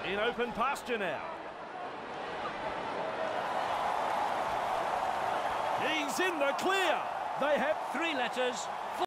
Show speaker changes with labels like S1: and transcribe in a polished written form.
S1: In open pasture now. He's in the clear. They have
S2: 3 letters.